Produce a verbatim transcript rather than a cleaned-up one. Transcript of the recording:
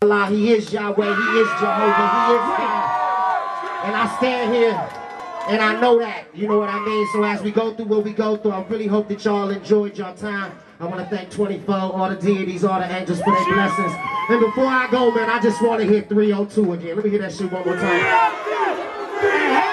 Allah, he is Yahweh, he is Jehovah, he is God. And I stand here and I know that, you know what I mean? So as we go through what we go through, I really hope that y'all enjoyed your time. I want to thank twenty-four, all the deities, all the angels for their blessings. And before I go, man, I just want to hear three oh two again. Let me hear that shit one more time.